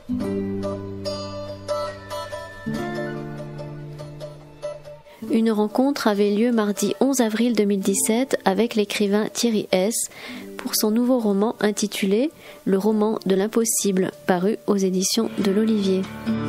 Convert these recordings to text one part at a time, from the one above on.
Une rencontre avait lieu mardi 11 avril 2017 avec l'écrivain Thierry Hesse pour son nouveau roman intitulé « Le roman de l'impossible » paru aux éditions de l'Olivier.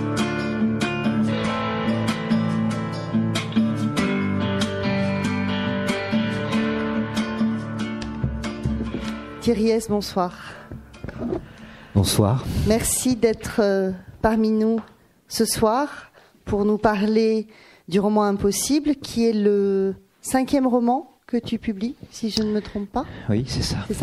Thierry Hesse, bonsoir. Bonsoir. Merci d'être parmi nous ce soir pour nous parler du roman Impossible, qui est le 5e roman que tu publies, si je ne me trompe pas. Oui, c'est ça. C'est ça ?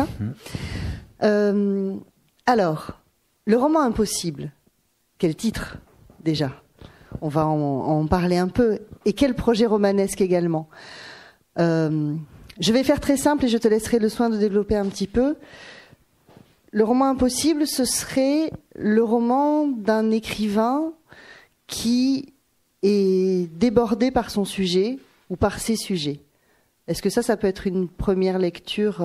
Alors, le roman Impossible, quel titre déjà ? On va en parler un peu. Et quel projet romanesque également. Je vais faire très simple et je te laisserai le soin de développer un petit peu. Le roman Impossible, ce serait le roman d'un écrivain qui est débordé par son sujet ou par ses sujets. Est-ce que ça peut être une première lecture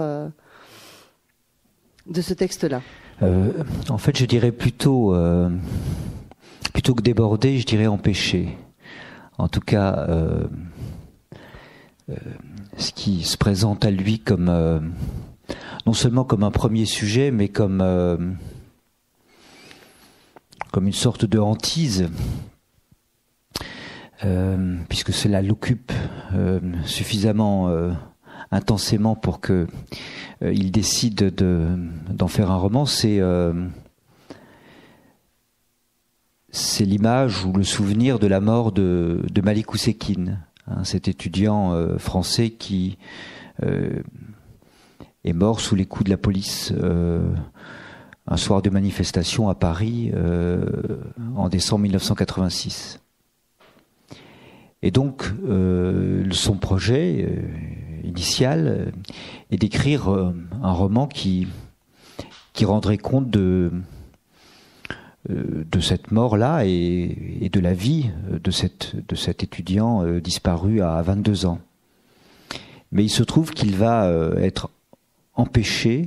de ce texte-là ? En fait, je dirais plutôt que débordé, je dirais empêché. En tout cas, ce qui se présente à lui comme non seulement comme un premier sujet, mais comme une sorte de hantise, puisque cela l'occupe suffisamment intensément pour que il décide d'en faire un roman. C'est l'image ou le souvenir de la mort de Malik Oussekine, cet étudiant français qui est mort sous les coups de la police un soir de manifestation à Paris en décembre 1986. Et donc, son projet initial est d'écrire un roman qui rendrait compte de cette mort-là et de la vie de cet étudiant disparu à 22 ans. Mais il se trouve qu'il va être empêché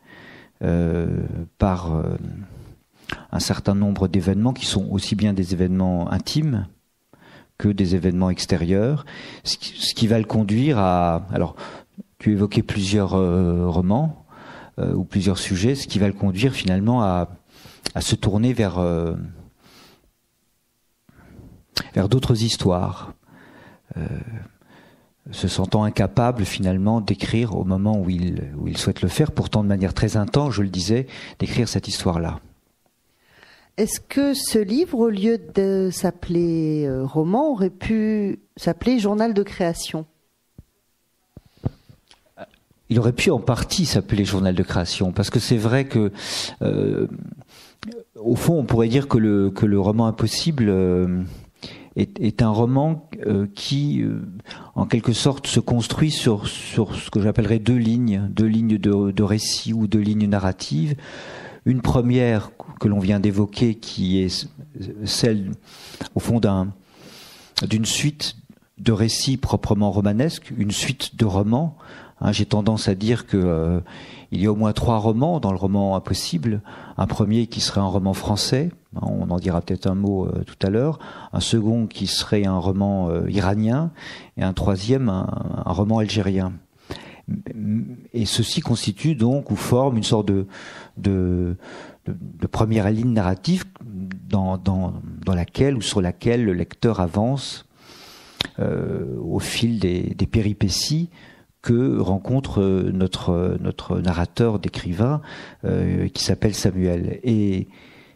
par un certain nombre d'événements qui sont aussi bien des événements intimes que des événements extérieurs, ce qui va le conduire à... Alors, tu évoquais plusieurs romans ou plusieurs sujets, ce qui va le conduire finalement à se tourner vers d'autres histoires, se sentant incapable finalement d'écrire au moment où il souhaite le faire, pourtant de manière très intense, je le disais, d'écrire cette histoire-là. Est-ce que ce livre, au lieu de s'appeler roman, aurait pu s'appeler journal de création ? Il aurait pu en partie s'appeler journal de création, parce que c'est vrai que, au fond, on pourrait dire que le roman Impossible est un roman qui, en quelque sorte, se construit sur ce que j'appellerais deux lignes de récit ou deux lignes narratives. Une première que l'on vient d'évoquer, qui est celle, au fond, d'une suite de récits proprement romanesques, une suite de romans. J'ai tendance à dire que il y a au moins 3 romans dans le roman Impossible. Un premier qui serait un roman français, on en dira peut-être un mot tout à l'heure. Un second qui serait un roman iranien, et un troisième un roman algérien. Et ceci constitue donc ou forme une sorte de première ligne narrative dans laquelle ou sur laquelle le lecteur avance au fil des péripéties que rencontre notre narrateur d'écrivain qui s'appelle Samuel. Et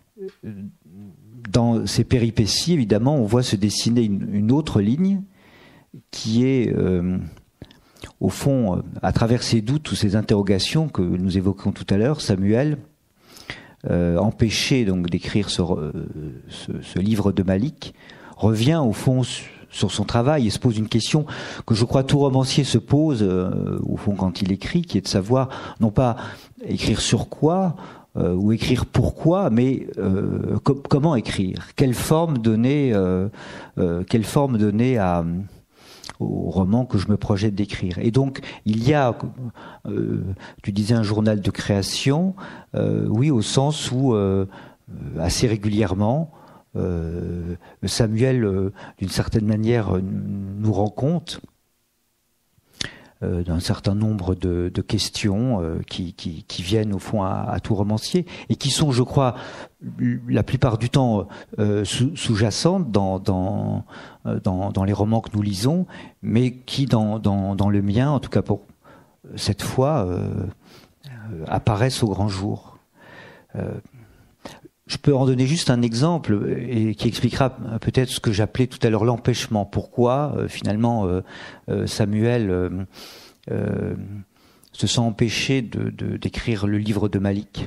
dans ces péripéties, évidemment, on voit se dessiner une autre ligne qui est au fond, à travers ces doutes ou ces interrogations que nous évoquions tout à l'heure, Samuel, empêché donc d'écrire ce livre de Malik, revient au fond sur son travail et se pose une question que je crois tout romancier se pose au fond quand il écrit, qui est de savoir non pas écrire sur quoi ou écrire pourquoi, mais comment écrire, quelle forme donner au roman que je me projette d'écrire. Et donc, il y a, tu disais un journal de création, oui, au sens où assez régulièrement. Samuel, d'une certaine manière, nous rend compte d'un certain nombre de questions qui viennent au fond à tout romancier et qui sont, je crois, la plupart du temps sous-jacentes dans les romans que nous lisons, mais qui dans le mien, en tout cas pour cette fois, apparaissent au grand jour. Je peux en donner juste un exemple et qui expliquera peut-être ce que j'appelais tout à l'heure l'empêchement. Pourquoi finalement Samuel se sent empêché d'écrire le livre de Malik.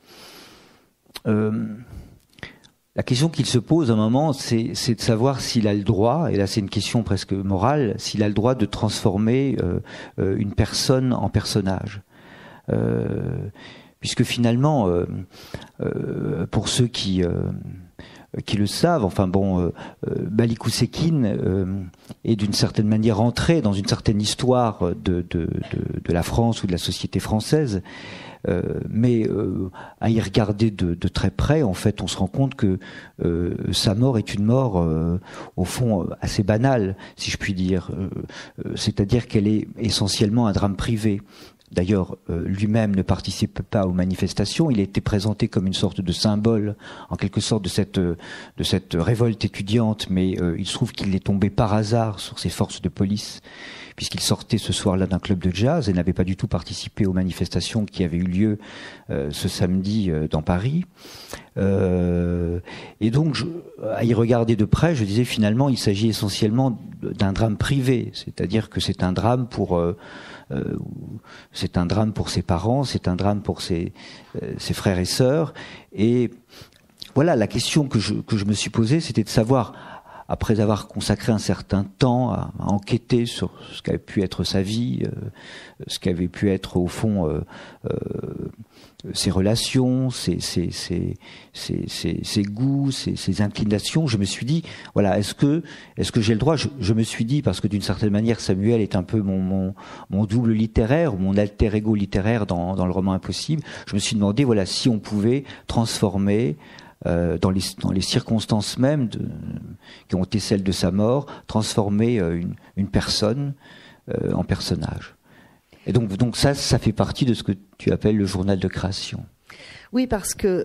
La question qu'il se pose à un moment, c'est de savoir s'il a le droit, et là c'est une question presque morale, s'il a le droit de transformer une personne en personnage. Puisque finalement, pour ceux qui le savent, enfin bon, Malik Oussekine est d'une certaine manière entré dans une certaine histoire de la France ou de la société française, mais à y regarder de très près, en fait, on se rend compte que sa mort est une mort, au fond, assez banale, si je puis dire. C'est-à-dire qu'elle est essentiellement un drame privé. D'ailleurs, lui-même ne participe pas aux manifestations. Il a été présenté comme une sorte de symbole, en quelque sorte, de cette révolte étudiante, mais il se trouve qu'il est tombé par hasard sur ces forces de police, puisqu'il sortait ce soir-là d'un club de jazz et n'avait pas du tout participé aux manifestations qui avaient eu lieu ce samedi dans Paris. Et donc, à y regarder de près, je disais finalement, il s'agit essentiellement d'un drame privé, c'est-à-dire que c'est un drame pour ses parents, c'est un drame pour ses frères et sœurs. Et voilà, la question que je me suis posée, c'était de savoir, après avoir consacré un certain temps à enquêter sur ce qu'avait pu être sa vie, ce qu'avait pu être au fond ses relations, ses goûts, ses inclinations, je me suis dit, voilà, est-ce que j'ai le droit, je me suis dit, parce que d'une certaine manière Samuel est un peu mon double littéraire, ou mon alter ego littéraire dans le roman Impossible, je me suis demandé, voilà, si on pouvait transformer dans les circonstances même qui ont été celles de sa mort, transformer une personne en personnage. Et donc ça fait partie de ce que tu appelles le journal de création. Oui, parce que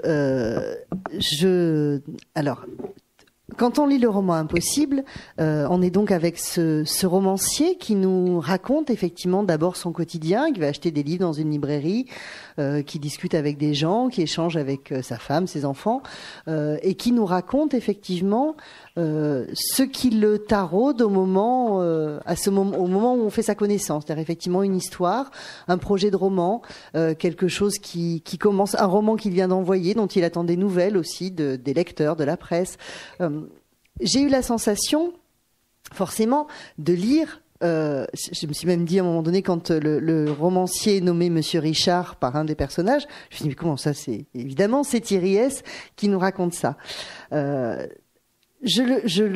alors, quand on lit le roman Impossible, on est donc avec ce romancier qui nous raconte effectivement d'abord son quotidien, qui va acheter des livres dans une librairie, qui discute avec des gens, qui échange avec sa femme, ses enfants, et qui nous raconte effectivement ce qui le taraude au moment où on fait sa connaissance, c'est-à-dire effectivement une histoire, un projet de roman, quelque chose qui commence, un roman qu'il vient d'envoyer, dont il attend des nouvelles aussi des lecteurs, de la presse. J'ai eu la sensation, forcément, de lire. Je me suis même dit à un moment donné, quand le romancier est nommé Monsieur Richard par un des personnages, je me suis dit mais comment ça, c'est évidemment c'est Thierry S qui nous raconte ça. Je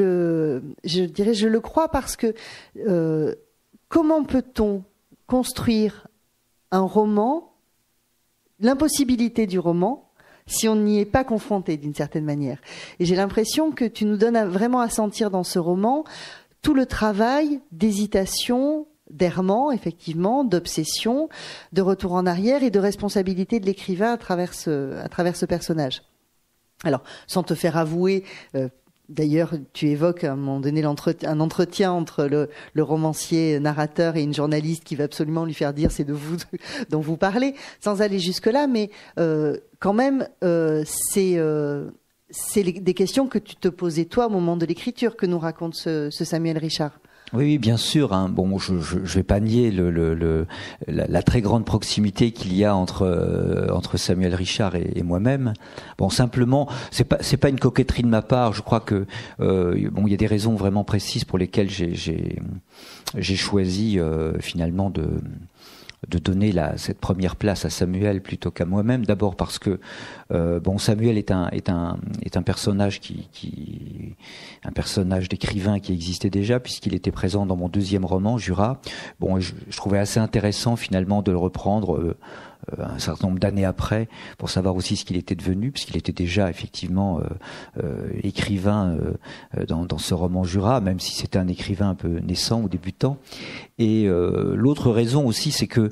le crois parce que comment peut-on construire un roman, l'impossibilité du roman, si on n'y est pas confronté d'une certaine manière. Et j'ai l'impression que tu nous donnes vraiment à sentir dans ce roman tout le travail d'hésitation, d'errement, effectivement, d'obsession, de retour en arrière et de responsabilité de l'écrivain à travers ce personnage. Alors, sans te faire avouer, d'ailleurs, tu évoques à un moment donné un entretien entre le romancier narrateur et une journaliste qui va absolument lui faire dire c'est de vous dont vous parlez, sans aller jusque-là, mais quand même, c'est des questions que tu te posais toi au moment de l'écriture que nous raconte ce Samuel Richard. Oui, bien sûr. Hein. Bon, je vais pas nier la très grande proximité qu'il y a entre Samuel Richard et moi-même. Bon, simplement, c'est pas une coquetterie de ma part. Je crois que il y a des raisons vraiment précises pour lesquelles j'ai choisi finalement de donner cette première place à Samuel plutôt qu'à moi-même. D'abord parce que Samuel est un personnage un personnage d'écrivain qui existait déjà puisqu'il était présent dans mon deuxième roman Jura. Bon, je trouvais assez intéressant finalement de le reprendre un certain nombre d'années après, pour savoir aussi ce qu'il était devenu, puisqu'il était déjà effectivement écrivain dans ce roman Jura, même si c'était un écrivain un peu naissant ou débutant. Et l'autre raison aussi, c'est que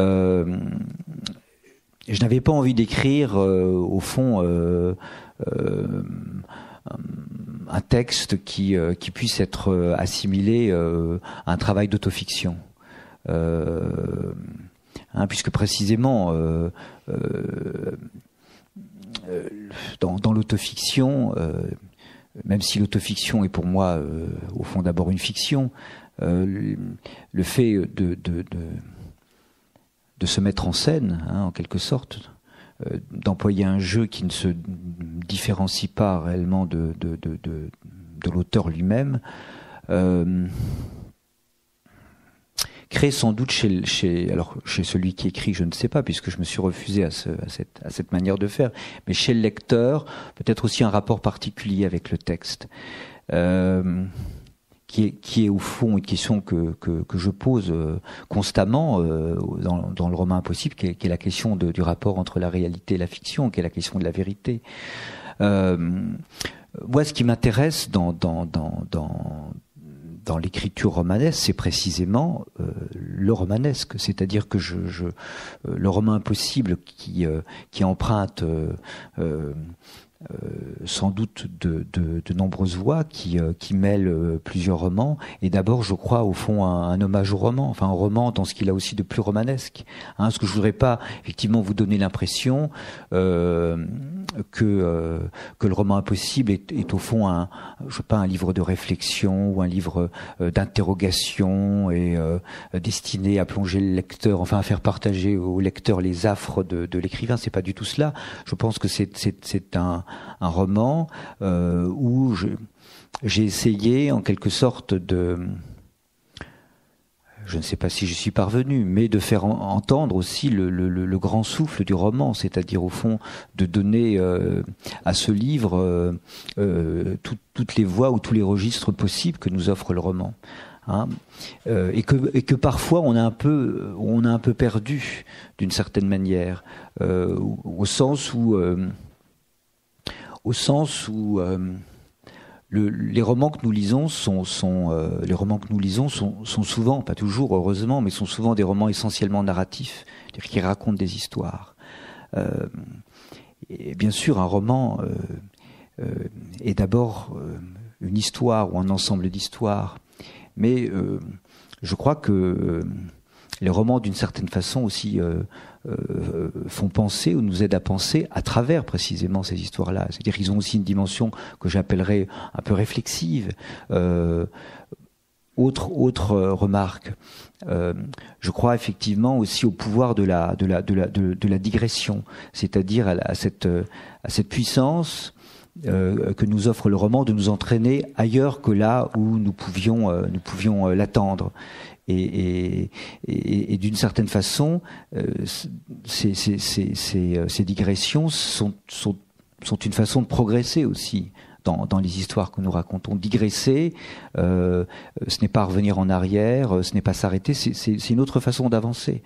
je n'avais pas envie d'écrire, au fond, un texte qui puisse être assimilé à un travail d'autofiction. Puisque précisément, dans l'autofiction, même si l'autofiction est pour moi, au fond, d'abord une fiction, le fait de se mettre en scène, en quelque sorte, d'employer un jeu qui ne se différencie pas réellement de l'auteur lui-même, crée sans doute chez celui qui écrit, je ne sais pas, puisque je me suis refusé à cette manière de faire, mais chez le lecteur, peut-être aussi un rapport particulier avec le texte. Qui est au fond une question que je pose constamment dans le roman impossible, qui est la question du rapport entre la réalité et la fiction, qui est la question de la vérité. Moi, ce qui m'intéresse dans l'écriture romanesque, c'est précisément le romanesque, c'est-à-dire que le roman impossible qui emprunte sans doute de nombreuses voix, qui mêlent plusieurs romans, et d'abord, je crois, au fond, un hommage au roman, enfin un roman dans ce qu'il a aussi de plus romanesque. Ce que je voudrais pas, effectivement, vous donner l'impression que le roman impossible est au fond un livre de réflexion ou un livre d'interrogation et destiné à plonger le lecteur, enfin à faire partager au lecteur les affres de l'écrivain. C'est pas du tout cela. Je pense que c'est un roman où j'ai essayé en quelque sorte je ne sais pas si je suis parvenu, mais de faire entendre aussi le grand souffle du roman, c'est-à-dire au fond de donner à ce livre toutes les voies ou tous les registres possibles que nous offre le roman. Et que parfois on a un peu perdu d'une certaine manière, au sens où les romans que nous lisons sont souvent, pas toujours heureusement, mais sont souvent des romans essentiellement narratifs, c'est-à-dire qui racontent des histoires. Et bien sûr, un roman est d'abord une histoire ou un ensemble d'histoires, mais je crois que les romans, d'une certaine façon aussi, font penser ou nous aident à penser à travers précisément ces histoires-là. C'est-à-dire qu'ils ont aussi une dimension que j'appellerais un peu réflexive. Autre remarque, je crois effectivement aussi au pouvoir de la digression, c'est-à-dire à cette puissance que nous offre le roman de nous entraîner ailleurs que là où nous pouvions l'attendre. Et d'une certaine façon, ces digressions sont une façon de progresser aussi dans les histoires que nous racontons. Digresser, ce n'est pas revenir en arrière, ce n'est pas s'arrêter, c'est une autre façon d'avancer.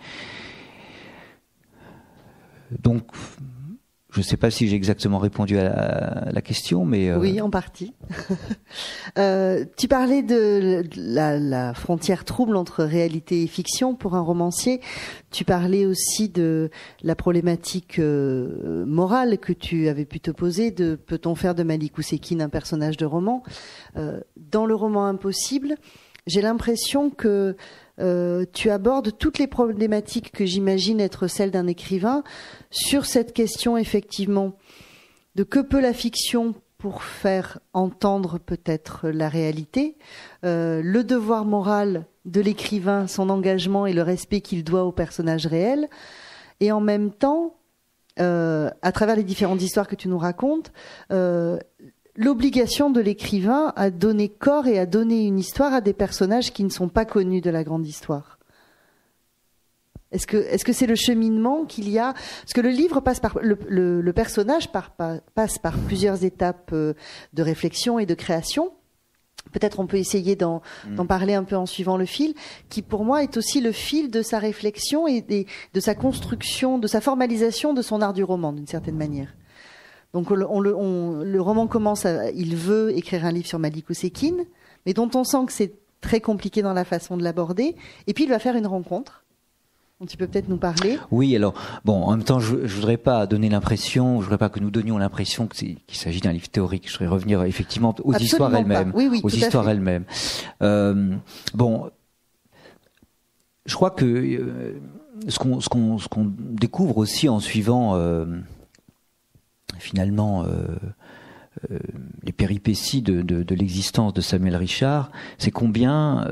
Donc, je ne sais pas si j'ai exactement répondu à la question, mais... Oui, en partie. Tu parlais de la frontière trouble entre réalité et fiction pour un romancier. Tu parlais aussi de la problématique morale que tu avais pu te poser, de peut-on faire de Malik Oussekine un personnage de roman ? Dans le roman impossible, j'ai l'impression que tu abordes toutes les problématiques que j'imagine être celles d'un écrivain sur cette question effectivement de que peut la fiction pour faire entendre peut-être la réalité, le devoir moral de l'écrivain, son engagement et le respect qu'il doit au personnage réel, et en même temps, à travers les différentes histoires que tu nous racontes, l'obligation de l'écrivain à donner corps et à donner une histoire à des personnages qui ne sont pas connus de la grande histoire. Est-ce que c'est le cheminement qu'il y a ? Parce que le livre passe par le personnage passe par plusieurs étapes de réflexion et de création. peut-être on peut essayer d'en parler un peu en suivant le fil, qui pour moi est aussi le fil de sa réflexion et de sa construction, de sa formalisation de son art du roman, d'une certaine manière. Donc le roman commence, il veut écrire un livre sur Malik Oussekine, mais dont on sent que c'est très compliqué dans la façon de l'aborder, et puis il va faire une rencontre. Donc tu peux peut-être nous parler. Oui, alors, bon, en même temps, je voudrais pas donner l'impression, je voudrais pas que nous donnions l'impression qu'il s'agit d'un livre théorique. Je voudrais revenir effectivement aux histoires elles-mêmes. Oui, aux histoires elles-mêmes. Bon, je crois que ce qu'on découvre aussi en suivant finalement les péripéties de l'existence de Samuel Richard, c'est combien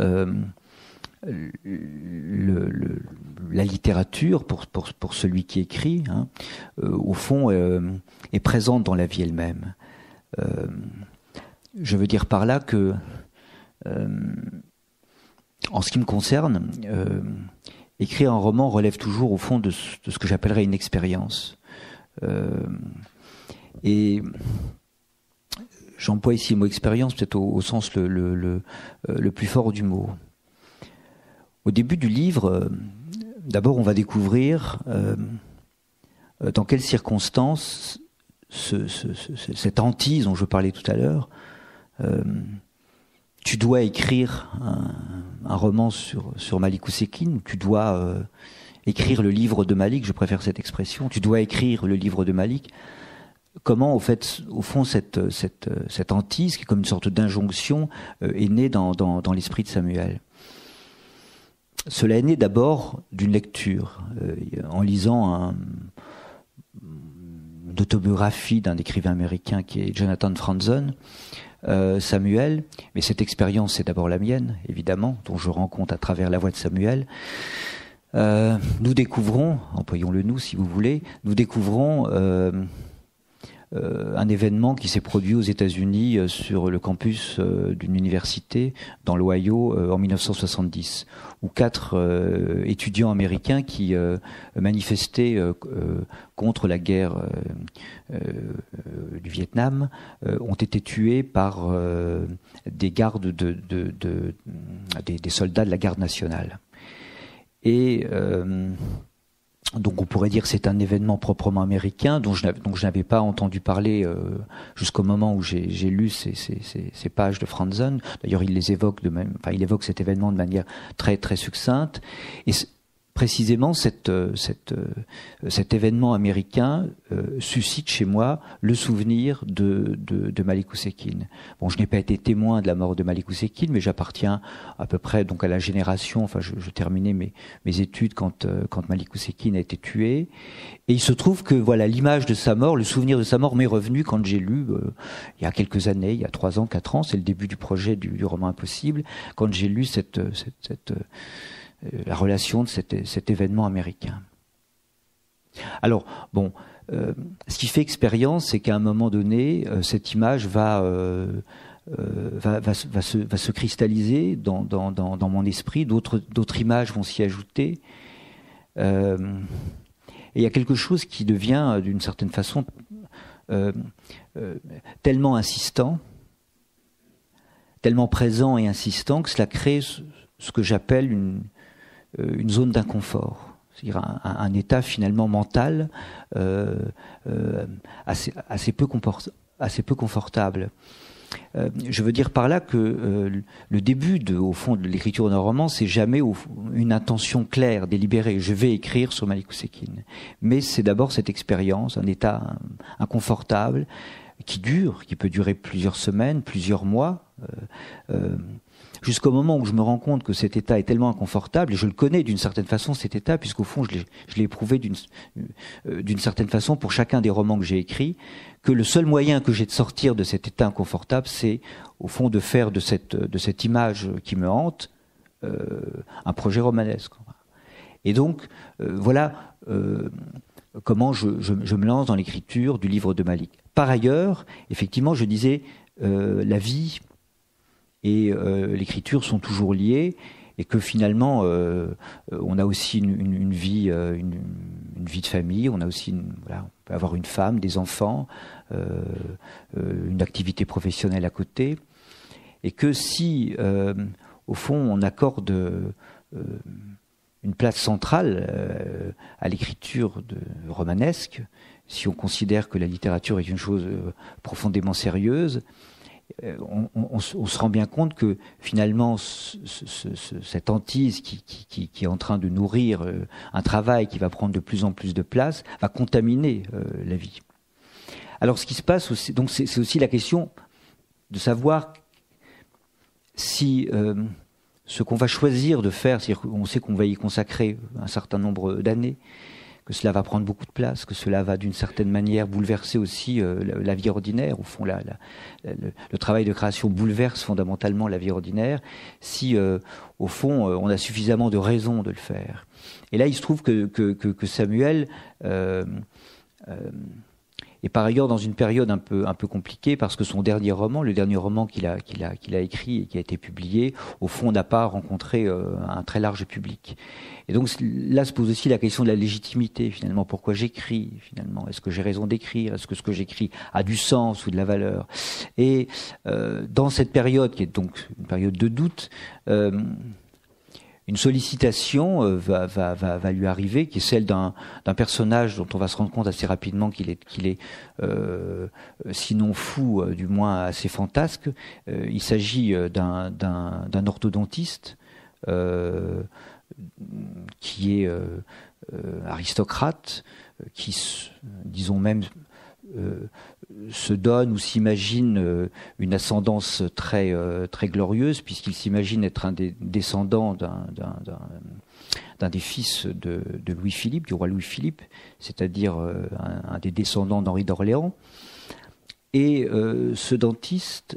la littérature, pour celui qui écrit, au fond, est présente dans la vie elle-même. Je veux dire par là que, en ce qui me concerne, écrire un roman relève toujours, au fond, de ce que j'appellerais une expérience. Et j'emploie ici le mot expérience, peut-être au sens le plus fort du mot. Au début du livre, d'abord on va découvrir dans quelles circonstances cette hantise dont je parlais tout à l'heure, tu dois écrire un roman sur Malik Oussekine, tu dois écrire le livre de Malik, je préfère cette expression, tu dois écrire le livre de Malik. Comment, au fond, cette hantise, qui est comme une sorte d'injonction, est née dans l'esprit de Samuel. Cela est né d'abord d'une lecture. En lisant une autobiographie d'un écrivain américain qui est Jonathan Franzen, Samuel, mais cette expérience c'est d'abord la mienne, évidemment, dont je rends compte à travers la voix de Samuel, nous découvrons, employons-le nous si vous voulez, nous découvrons un événement qui s'est produit aux États-Unis sur le campus d'une université dans l'Ohio en 1970, où 4 étudiants américains qui manifestaient contre la guerre du Vietnam ont été tués par des gardes des soldats de la garde nationale. Et donc on pourrait dire que c'est un événement proprement américain dont je n'avais pas entendu parler jusqu'au moment où j'ai lu ces pages de Franzen. D'ailleurs il les évoque il évoque cet événement de manière très très succincte. Et précisément cet événement américain suscite chez moi le souvenir de Malik Oussekine. Bon, je n'ai pas été témoin de la mort de Malik Oussekine, mais j'appartiens à peu près donc à la génération. Enfin, je terminais mes études quand Malik Oussekine a été tué. Et il se trouve que voilà, l'image de sa mort, le souvenir de sa mort m'est revenu quand j'ai lu il y a quelques années, il y a 3 ans, 4 ans, c'est le début du projet du roman Impossible, quand j'ai lu la relation de cet événement américain. Alors, bon, ce qui fait expérience, c'est qu'à un moment donné, cette image va se cristalliser dans mon esprit, d'autres images vont s'y ajouter. Et il y a quelque chose qui devient, d'une certaine façon, tellement insistant, tellement présent et insistant, que cela crée ce que j'appelle une zone d'inconfort, c'est-à-dire un état finalement mental assez peu confortable. Je veux dire par là que le début au fond de l'écriture d'un roman, c'est jamais une intention claire, délibérée. Je vais écrire sur Malik Oussekine, mais c'est d'abord cette expérience, un état inconfortable qui peut durer plusieurs semaines, plusieurs mois. Jusqu'au moment où je me rends compte que cet état est tellement inconfortable, et je le connais d'une certaine façon cet état, puisqu'au fond je l'ai éprouvé d'une certaine façon pour chacun des romans que j'ai écrits, que le seul moyen que j'ai de sortir de cet état inconfortable, c'est au fond de faire de cette image qui me hante un projet romanesque. Et donc voilà comment je me lance dans l'écriture du livre de Malik. Par ailleurs, effectivement, je disais la vie et l'écriture sont toujours liées, et que finalement on a aussi une vie de famille, on a aussi on peut avoir une femme, des enfants, une activité professionnelle à côté, et que si, au fond, on accorde une place centrale à l'écriture romanesque, si on considère que la littérature est une chose profondément sérieuse, on se rend bien compte que finalement cette hantise qui est en train de nourrir un travail qui va prendre de plus en plus de place va contaminer la vie. Alors ce qui se passe aussi, donc c'est aussi la question de savoir si ce qu'on va choisir de faire, c'est-à-dire qu'on sait qu'on va y consacrer un certain nombre d'années, que cela va prendre beaucoup de place, que cela va d'une certaine manière bouleverser aussi la vie ordinaire. Au fond, le travail de création bouleverse fondamentalement la vie ordinaire, si au fond on a suffisamment de raisons de le faire. Et là, il se trouve que Samuel est par ailleurs dans une période un peu compliquée, parce que son dernier roman, le dernier roman qu'il a écrit et qui a été publié, au fond n'a pas rencontré un très large public. Et donc là se pose aussi la question de la légitimité, finalement. Pourquoi j'écris, finalement? Est-ce que j'ai raison d'écrire? Est-ce que ce que j'écris a du sens ou de la valeur? Et dans cette période, qui est donc une période de doute, une sollicitation va lui arriver, qui est celle d'un personnage dont on va se rendre compte assez rapidement qu'il est sinon fou, du moins assez fantasque. Il s'agit d'un orthodontiste qui est aristocrate, qui, disons même, se donne ou s'imagine une ascendance très glorieuse, puisqu'il s'imagine être un des descendants d'un des fils de Louis-Philippe, du roi Louis-Philippe, c'est-à-dire un des descendants d'Henri d'Orléans. Et ce dentiste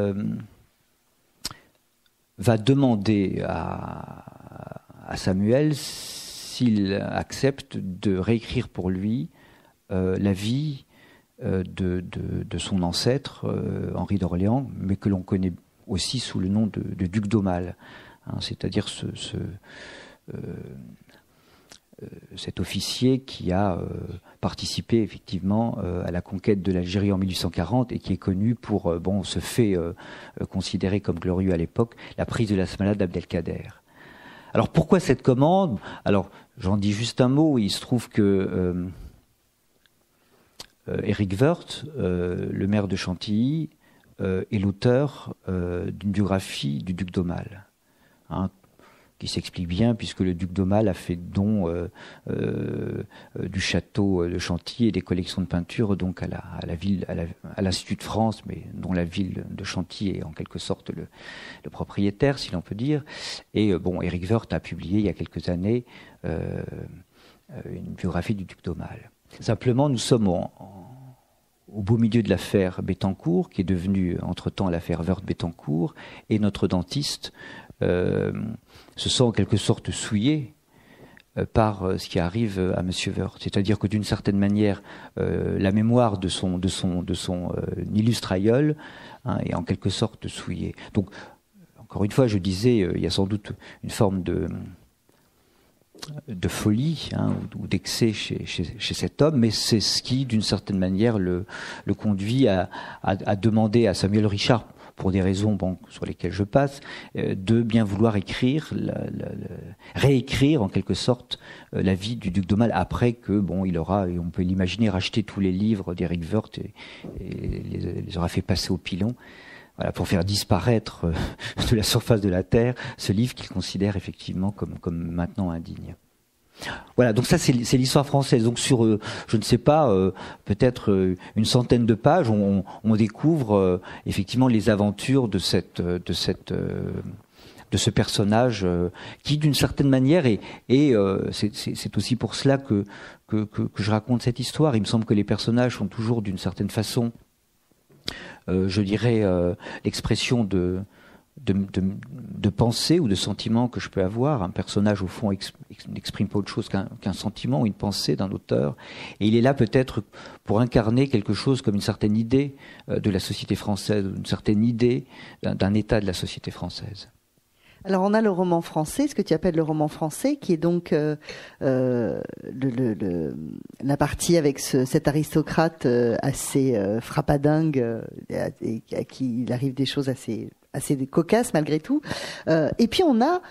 va demander à Samuel s'il accepte de réécrire pour lui la vie de son ancêtre, Henri d'Orléans, mais que l'on connaît aussi sous le nom de duc d'Aumale, hein, c'est-à-dire cet officier qui a participé effectivement à la conquête de l'Algérie en 1840 et qui est connu pour ce fait considéré comme glorieux à l'époque, la prise de la Smala d'Abdelkader. Alors pourquoi cette commande? Alors j'en dis juste un mot. Il se trouve que Éric Woerth, le maire de Chantilly, est l'auteur d'une biographie du duc d'Aumale, hein, qui s'explique bien puisque le duc d'Aumale a fait don du château de Chantilly et des collections de peinture donc à l'Institut de France, mais dont la ville de Chantilly est en quelque sorte le propriétaire, si l'on peut dire. Et Éric Woerth a publié il y a quelques années une biographie du duc d'Aumale. Simplement, nous sommes au beau milieu de l'affaire Bettencourt, qui est devenue entre-temps l'affaire Woerth-Bettencourt, et notre dentiste se sent en quelque sorte souillé par ce qui arrive à Monsieur Woerth. C'est-à-dire que d'une certaine manière, la mémoire de son illustre aïeul, hein, est en quelque sorte souillée. Donc, encore une fois, je disais, il y a sans doute une forme de folie, hein, ou d'excès chez cet homme, mais c'est ce qui, d'une certaine manière, le conduit à demander à Samuel Richard, pour des raisons sur lesquelles je passe, de bien vouloir réécrire en quelque sorte la vie du duc d'Aumale, après que il aura, et on peut l'imaginer, racheté tous les livres d'Éric Woerth et les aura fait passer au pilon. Voilà, pour faire disparaître de la surface de la terre ce livre qu'il considère effectivement comme maintenant indigne. Voilà, donc ça c'est l'histoire française. Donc sur, je ne sais pas, peut-être une centaine de pages, on découvre effectivement les aventures de ce personnage qui, d'une certaine manière, c'est aussi pour cela que je raconte cette histoire. Il me semble que les personnages sont toujours d'une certaine façon, je dirais, l'expression de pensée ou de sentiment que je peux avoir. Un personnage, au fond, n'exprime pas autre chose qu'un sentiment ou une pensée d'un auteur. Et il est là peut-être pour incarner quelque chose comme une certaine idée de la société française, une certaine idée d'un état de la société française. Alors on a le roman français, ce que tu appelles le roman français, qui est donc la partie avec cet aristocrate assez frappadingue, et à qui il arrive des choses assez assez cocasse malgré tout. Et puis on a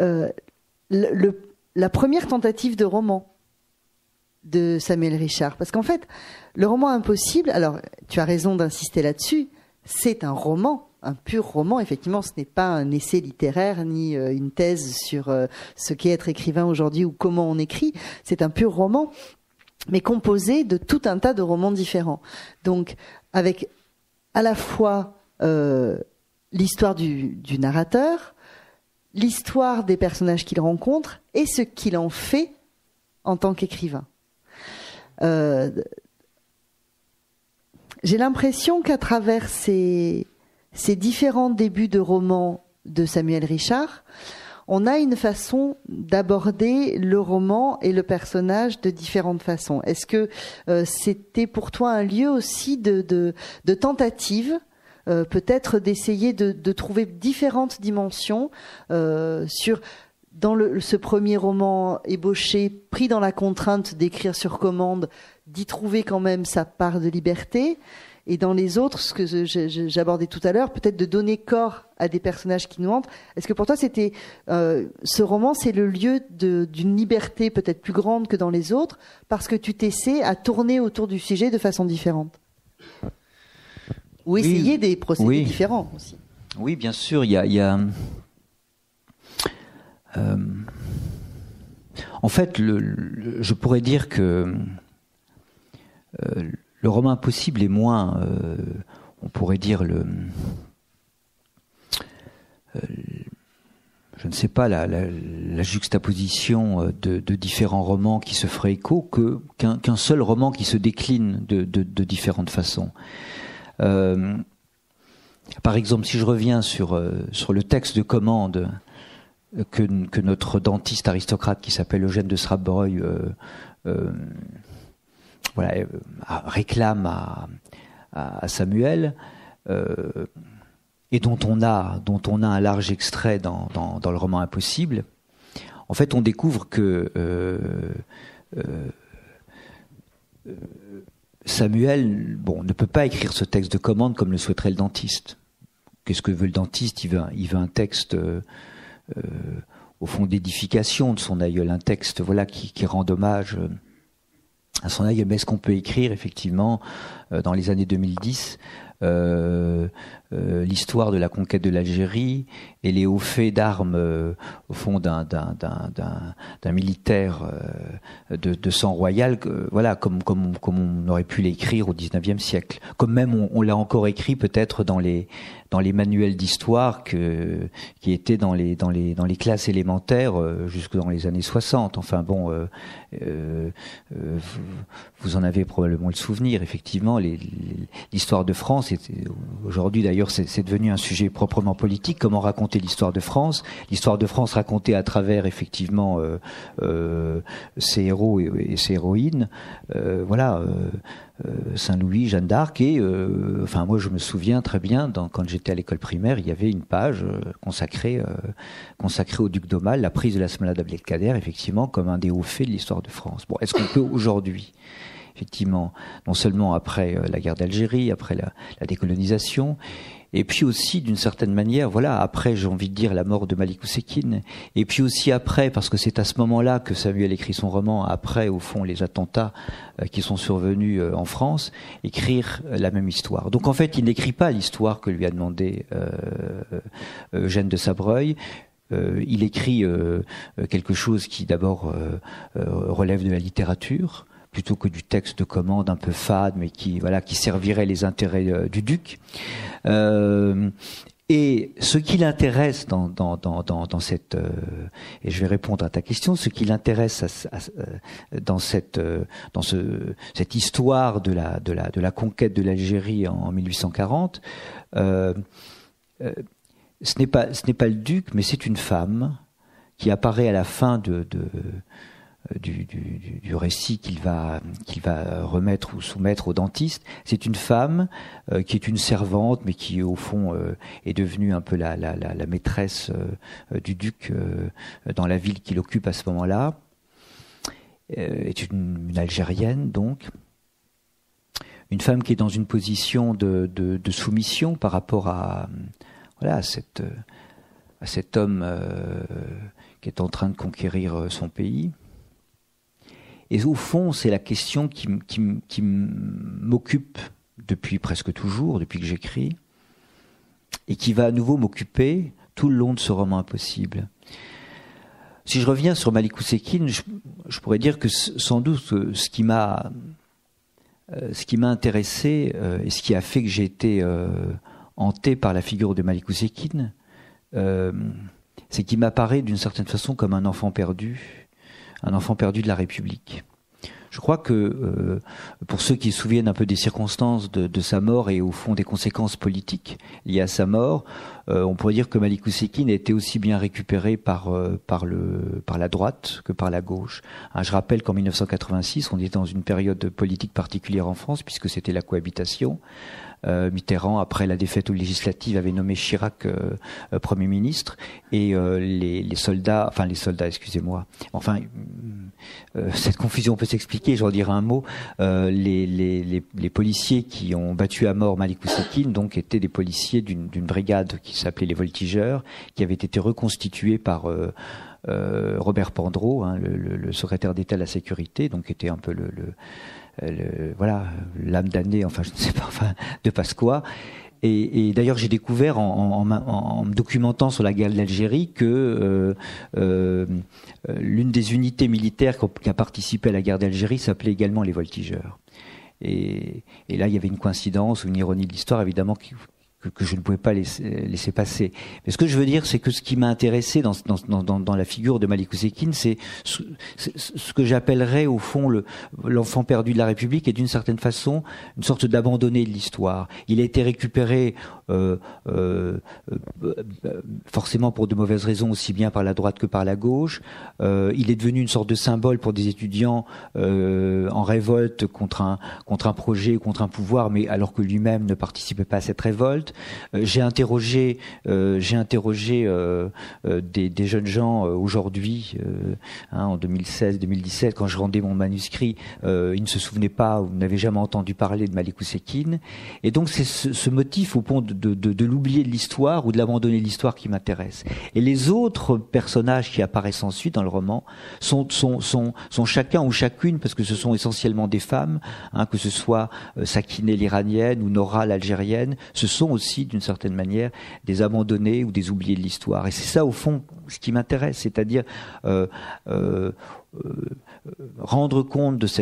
la première tentative de roman de Samuel Richard. Parce qu'en fait, le roman Impossible, alors tu as raison d'insister là-dessus, c'est un roman, un pur roman. Effectivement, ce n'est pas un essai littéraire ni une thèse sur ce qu'est être écrivain aujourd'hui ou comment on écrit. C'est un pur roman, mais composé de tout un tas de romans différents. Donc, avec à la fois l'histoire du narrateur, l'histoire des personnages qu'il rencontre et ce qu'il en fait en tant qu'écrivain. J'ai l'impression qu'à travers ces différents débuts de romans de Samuel Richard, on a une façon d'aborder le roman et le personnage de différentes façons. Est-ce que c'était pour toi un lieu aussi de tentative, peut-être d'essayer de trouver différentes dimensions sur... Dans ce premier roman ébauché, pris dans la contrainte d'écrire sur commande, d'y trouver quand même sa part de liberté. Et dans les autres, ce que j'abordais tout à l'heure, peut-être de donner corps à des personnages qui nous hantent. Est-ce que pour toi, c'était ce roman, c'est le lieu d'une liberté peut-être plus grande que dans les autres, parce que tu t'essaies à tourner autour du sujet de façon différente, ou essayer des procédés différents aussi? Oui, bien sûr, il y a en fait, je pourrais dire que le roman Impossible est moins, on pourrait dire je ne sais pas, la juxtaposition de différents romans qui se feraient écho qu'un seul roman qui se décline de différentes façons. Par exemple, si je reviens sur le texte de commande que notre dentiste aristocrate qui s'appelle Eugène de Srabreuil réclame à Samuel, et dont on a un large extrait dans le roman Impossible. En fait, on découvre que Samuel, ne peut pas écrire ce texte de commande comme le souhaiterait le dentiste. Qu'est-ce que veut le dentiste ? Il veut un texte au fond d'édification de son aïeul, un texte qui rend hommage à son aïeul. Mais est-ce qu'on peut écrire effectivement dans les années 2010 l'histoire de la conquête de l'Algérie et les hauts faits d'armes au fond d'un militaire de sang royal, comme on aurait pu l'écrire au XIXe siècle, comme même on l'a encore écrit peut-être dans les manuels d'histoire qui étaient dans les classes élémentaires jusque dans les années 60. Enfin bon, vous en avez probablement le souvenir. Effectivement, l'histoire de France, aujourd'hui d'ailleurs c'est devenu un sujet proprement politique. Comment raconter l'histoire de France racontée à travers effectivement ses héros et ses héroïnes, Saint-Louis, Jeanne d'Arc, et moi je me souviens très bien, quand j'étais à l'école primaire, il y avait une page consacrée au duc d'Aumale, la prise de la Smala d'Abdelkader, effectivement comme un des hauts faits de l'histoire de France. Bon, est-ce qu'on peut aujourd'hui, effectivement, non seulement après la guerre d'Algérie, après la décolonisation, et puis aussi d'une certaine manière, après, j'ai envie de dire, la mort de Malik Oussekine, et puis aussi après, parce que c'est à ce moment-là que Samuel écrit son roman, après au fond les attentats qui sont survenus en France, écrire la même histoire. Donc en fait, il n'écrit pas l'histoire que lui a demandé Eugène de Srabreuil. Il écrit quelque chose qui d'abord relève de la littérature, plutôt que du texte de commande un peu fade, mais qui servirait les intérêts du duc. Et ce qui l'intéresse dans cette, et je vais répondre à ta question, ce qui l'intéresse dans cette histoire de la conquête de l'Algérie en 1840, ce n'est pas le duc, mais c'est une femme qui apparaît à la fin du récit qu'il va remettre ou soumettre au dentiste. C'est une femme qui est une servante, mais qui au fond est devenue un peu la maîtresse du duc dans la ville qu'il occupe à ce moment-là. Est une Algérienne, donc. Une femme qui est dans une position de soumission par rapport voilà, à cet homme qui est en train de conquérir son pays. Et au fond, c'est la question qui m'occupe depuis presque toujours, depuis que j'écris, et qui va à nouveau m'occuper tout le long de ce roman impossible. Si je reviens sur Malik Oussekine, je pourrais dire que sans doute ce qui m'a intéressé et ce qui a fait que j'ai été hanté par la figure de Malik Oussekine, c'est qu'il m'apparaît d'une certaine façon comme un enfant perdu de la République. Je crois que pour ceux qui se souviennent un peu des circonstances de sa mort et au fond des conséquences politiques liées à sa mort, on pourrait dire que Malik Oussekine a été aussi bien récupéré par la droite que par la gauche. Je rappelle qu'en 1986, on était dans une période politique particulière en France puisque c'était la cohabitation. Mitterrand, après la défaite aux législatives, avait nommé Chirac Premier ministre et les soldats, excusez-moi, cette confusion peut s'expliquer, j'en dirai un mot. Les policiers qui ont battu à mort Malik Oussekine donc étaient des policiers d'une brigade qui s'appelait les Voltigeurs, qui avait été reconstituée par Robert Pandreau, le secrétaire d'État à la sécurité, donc était un peu voilà, l'âme damnée, je ne sais pas, de Pasqua. Et d'ailleurs, j'ai découvert en me documentant sur la guerre d'Algérie que l'une des unités militaires qui a participé à la guerre d'Algérie s'appelait également les Voltigeurs. Et là, il y avait une coïncidence ou une ironie de l'histoire, évidemment, que je ne pouvais pas laisser passer. Mais ce que je veux dire, c'est que ce qui m'a intéressé dans la figure de Malik Oussekine, c'est ce que j'appellerais au fond l'enfant perdu de la République et d'une certaine façon une sorte d'abandonné de l'histoire. Il a été récupéré forcément pour de mauvaises raisons, aussi bien par la droite que par la gauche. Il est devenu une sorte de symbole pour des étudiants en révolte contre un projet, contre un pouvoir, mais alors que lui-même ne participait pas à cette révolte. J'ai interrogé des jeunes gens aujourd'hui, en 2016-2017, quand je rendais mon manuscrit, ils ne se souvenaient pas ou n'avaient jamais entendu parler de Malik Oussekine. Et donc c'est ce motif au fond de l'oublier de l'histoire ou de l'abandonner de l'histoire qui m'intéresse. Et les autres personnages qui apparaissent ensuite dans le roman sont chacun ou chacune, parce que ce sont essentiellement des femmes, que ce soit Sakineh l'iranienne ou Nora l'algérienne, ce sont aussi d'une certaine manière des abandonnés ou des oubliés de l'histoire. Et c'est ça au fond ce qui m'intéresse, c'est-à-dire rendre compte de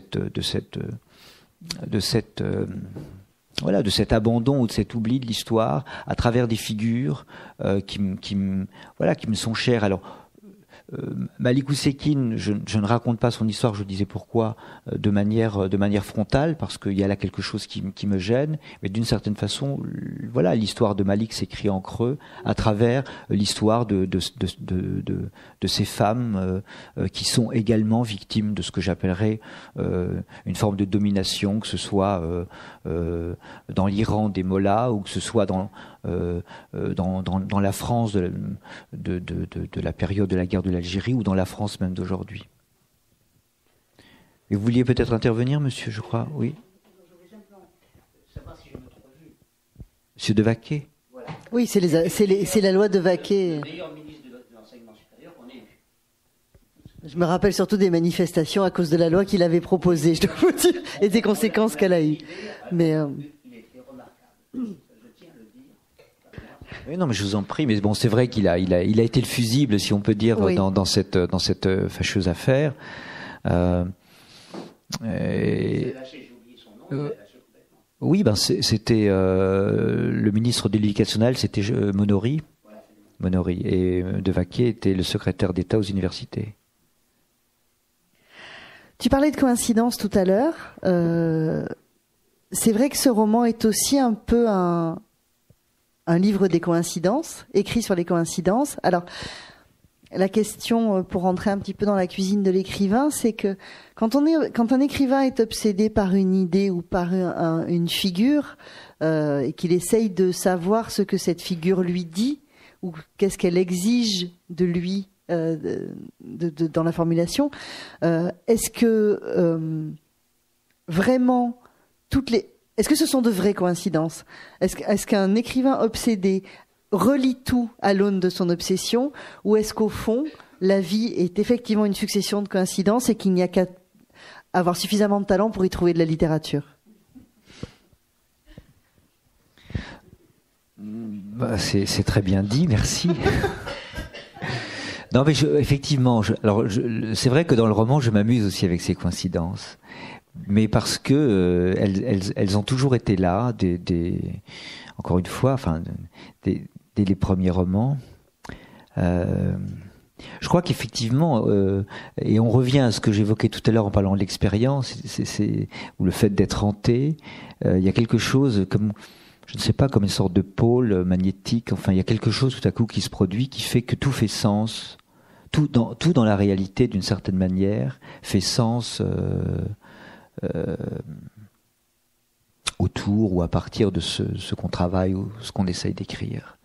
cet abandon ou de cet oubli de l'histoire à travers des figures qui me sont chères. Alors Malik Oussekine, je ne raconte pas son histoire, je disais pourquoi, de manière frontale, parce qu'il y a là quelque chose qui me gêne, mais d'une certaine façon, voilà, l'histoire de Malik s'écrit en creux à travers l'histoire de ces femmes qui sont également victimes de ce que j'appellerais une forme de domination, que ce soit dans l'Iran des mollahs ou que ce soit dans la France de la période de la guerre de l'Algérie ou dans la France même d'aujourd'hui. Et vous vouliez peut-être intervenir, monsieur, je crois, oui. Monsieur de Vaquet. Oui, c'est la loi de Vaquet. Je me rappelle surtout des manifestations à cause de la loi qu'il avait proposée, je dois vous dire, et des conséquences qu'elle a eues. Mais oui, non, mais je vous en prie. Mais bon, c'est vrai qu'il a été le fusible, si on peut dire, oui, dans cette fâcheuse affaire. Oui, c'était le ministre de l'Éducation nationale, c'était Monory, et de Vaquet était le secrétaire d'État aux universités. Tu parlais de coïncidence tout à l'heure. C'est vrai que ce roman est aussi un peu un livre des coïncidences, écrit sur les coïncidences. Alors, la question, pour rentrer un petit peu dans la cuisine de l'écrivain, c'est que quand un écrivain est obsédé par une idée ou par une figure, et qu'il essaye de savoir ce que cette figure lui dit, ou qu'est-ce qu'elle exige de lui dans la formulation, est-ce que vraiment est-ce que ce sont de vraies coïncidences ? Est-ce qu'un écrivain obsédé relie tout à l'aune de son obsession, ou est-ce qu'au fond, la vie est effectivement une succession de coïncidences et qu'il n'y a qu'à avoir suffisamment de talent pour y trouver de la littérature? C'est très bien dit, merci. Non, mais effectivement, c'est vrai que dans le roman, je m'amuse aussi avec ces coïncidences, mais parce que elles ont toujours été là, encore une fois, enfin, dès les premiers romans. Je crois qu'effectivement, et on revient à ce que j'évoquais tout à l'heure en parlant de l'expérience, ou le fait d'être hanté, il y a quelque chose comme, je ne sais pas, comme une sorte de pôle magnétique. Enfin, il y a quelque chose tout à coup qui se produit, qui fait que tout fait sens. Tout dans la réalité, d'une certaine manière, fait sens autour ou à partir de ce qu'on travaille ou ce qu'on essaye d'écrire.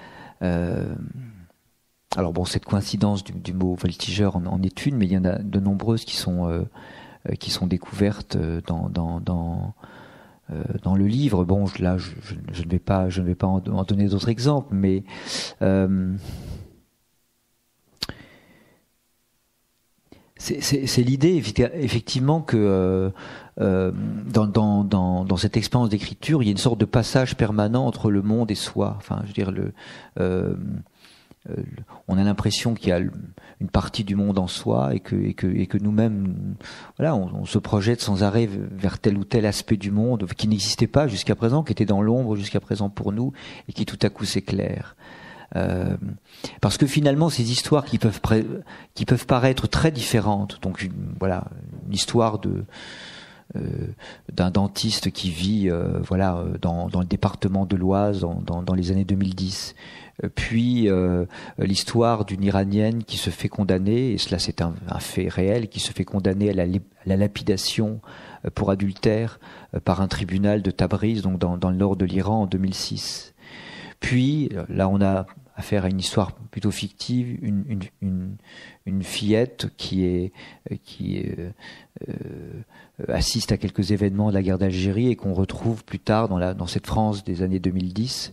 Alors bon, cette coïncidence du mot voltigeur en est une, mais il y en a de nombreuses qui sont découvertes dans le livre. Bon, là, je ne vais pas en donner d'autres exemples, mais c'est l'idée effectivement que dans cette expérience d'écriture, il y a une sorte de passage permanent entre le monde et soi. Enfin, je veux dire, on a l'impression qu'il y a une partie du monde en soi et que nous-mêmes, voilà, on se projette sans arrêt vers tel ou tel aspect du monde qui n'existait pas jusqu'à présent, qui était dans l'ombre jusqu'à présent pour nous et qui tout à coup s'éclaire. Parce que finalement, ces histoires qui peuvent paraître très différentes, donc une histoire d'un dentiste qui vit dans le département de l'Oise dans les années 2010, puis l'histoire d'une Iranienne qui se fait condamner, et cela c'est un fait réel, qui se fait condamner à la lapidation pour adultère par un tribunal de Tabriz, donc dans le nord de l'Iran en 2006. Puis là on a affaire à une histoire plutôt fictive, une fillette qui assiste à quelques événements de la guerre d'Algérie et qu'on retrouve plus tard dans cette France des années 2010,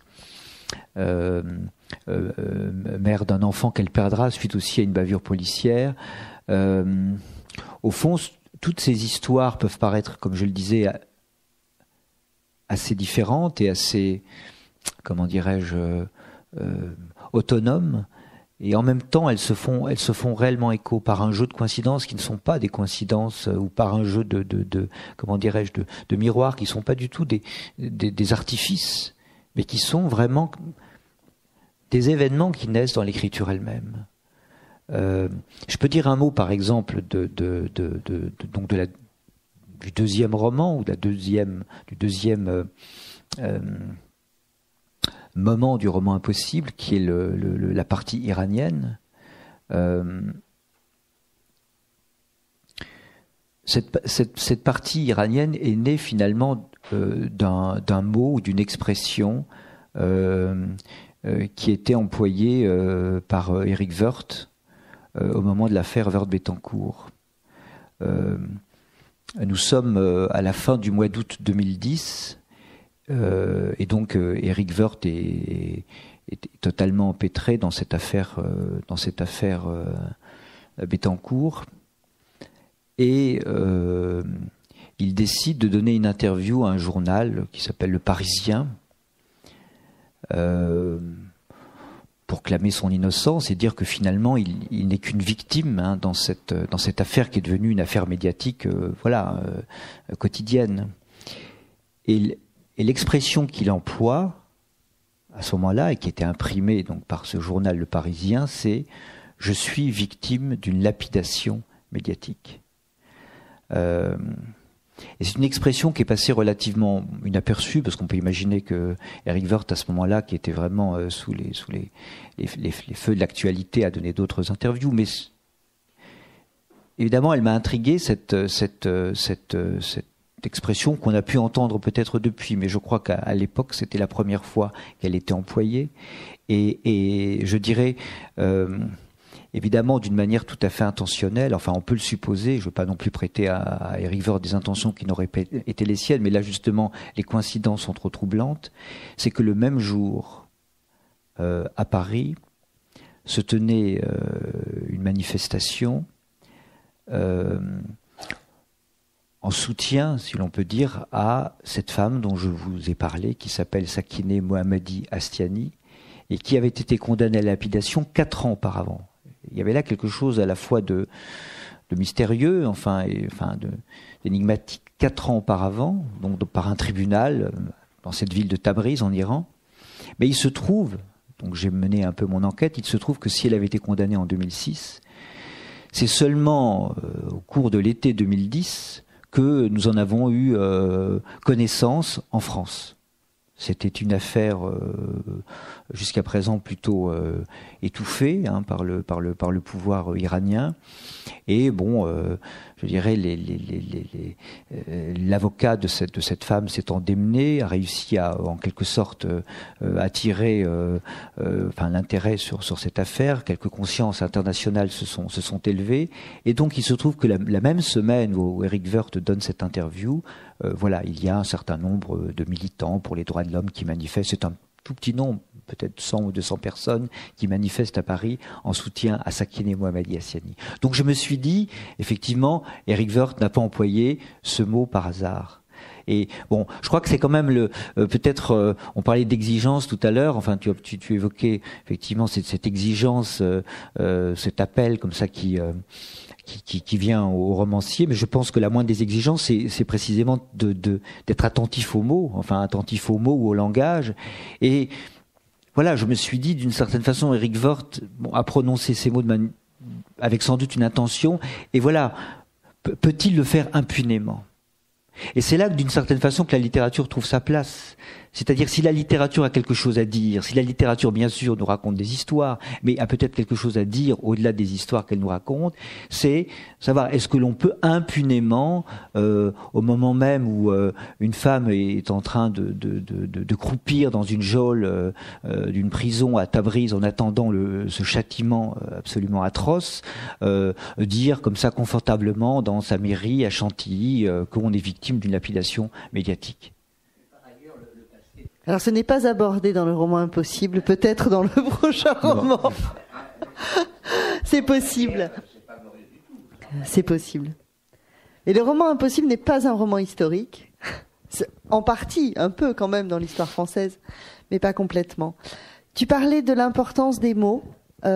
mère d'un enfant qu'elle perdra suite aussi à une bavure policière. Au fond, toutes ces histoires peuvent paraître, comme je le disais, assez différentes et assez, comment dirais-je, autonomes, et en même temps elles se font réellement écho par un jeu de coïncidences qui ne sont pas des coïncidences, ou par un jeu de comment dirais-je, de miroirs qui sont pas du tout des artifices, mais qui sont vraiment des événements qui naissent dans l'écriture elle-même. Je peux dire un mot par exemple du deuxième roman, ou du deuxième moment du roman impossible, qui est la partie iranienne. Cette partie iranienne est née finalement d'un mot ou d'une expression qui était employée par Éric Woerth au moment de l'affaire Woerth-Bettencourt. Nous sommes à la fin du mois d'août 2010, et donc Éric Woerth est totalement empêtré dans cette affaire Bettencourt, et il décide de donner une interview à un journal qui s'appelle Le Parisien, pour clamer son innocence et dire que finalement il n'est qu'une victime dans cette affaire qui est devenue une affaire médiatique quotidienne. Et l'expression qu'il emploie à ce moment-là, et qui était imprimée donc par ce journal Le Parisien, c'est « Je suis victime d'une lapidation médiatique ». Et c'est une expression qui est passée relativement inaperçue, parce qu'on peut imaginer que Éric Woerth, à ce moment-là, qui était vraiment sous les feux de l'actualité, a donné d'autres interviews. Mais évidemment, elle m'a intrigué, cette expression qu'on a pu entendre peut-être depuis, mais je crois qu'à l'époque, c'était la première fois qu'elle était employée. Et je dirais... évidemment, d'une manière tout à fait intentionnelle, enfin on peut le supposer, je ne veux pas non plus prêter à Éric Woerth des intentions qui n'auraient pas été les siennes, mais là justement les coïncidences sont trop troublantes, c'est que le même jour, à Paris, se tenait une manifestation en soutien, si l'on peut dire, à cette femme dont je vous ai parlé, qui s'appelle Sakineh Mohammadi Astiani, et qui avait été condamnée à la lapidation 4 ans auparavant. Il y avait là quelque chose à la fois de mystérieux, d'énigmatique. 4 ans auparavant, donc par un tribunal dans cette ville de Tabriz en Iran. Mais il se trouve, donc j'ai mené un peu mon enquête, il se trouve que si elle avait été condamnée en 2006, c'est seulement au cours de l'été 2010 que nous en avons eu connaissance en France. C'était une affaire jusqu'à présent plutôt étouffée par le pouvoir iranien. Et bon, je dirais, l'avocat de cette femme s'étant démené, a réussi à, en quelque sorte, attirer l'intérêt sur cette affaire. Quelques consciences internationales se sont élevées. Et donc, il se trouve que la même semaine où Eric Woerth donne cette interview, il y a un certain nombre de militants pour les droits de l'homme qui manifestent. C'est un tout petit nombre, peut-être 100 ou 200 personnes qui manifestent à Paris en soutien à Sakineh Mohammadi Astiani. Donc je me suis dit, effectivement, Eric Woerth n'a pas employé ce mot par hasard. Et bon, je crois que c'est quand même on parlait d'exigence tout à l'heure, enfin tu évoquais effectivement cette exigence, cet appel comme ça qui vient au romancier, mais je pense que la moindre des exigences, c'est précisément d'être attentif aux mots, attentif aux mots ou au langage. Et voilà, je me suis dit, d'une certaine façon, Eric Woerth a prononcé ces mots avec sans doute une intention, et voilà, peut-il le faire impunément ? Et c'est là, d'une certaine façon, que la littérature trouve sa place. C'est-à-dire, si la littérature a quelque chose à dire, si la littérature, bien sûr, nous raconte des histoires, mais a peut-être quelque chose à dire au-delà des histoires qu'elle nous raconte, c'est savoir, est-ce que l'on peut impunément, au moment même où une femme est en train de croupir dans une geôle d'une prison à Tabriz en attendant ce châtiment absolument atroce, dire comme ça confortablement dans sa mairie à Chantilly qu'on est victime d'une lapidation médiatique. Alors ce n'est pas abordé dans le roman Impossible, peut-être dans le prochain roman. C'est possible. C'est possible. Et le roman Impossible n'est pas un roman historique. En partie, un peu quand même dans l'histoire française, mais pas complètement. Tu parlais de l'importance des mots.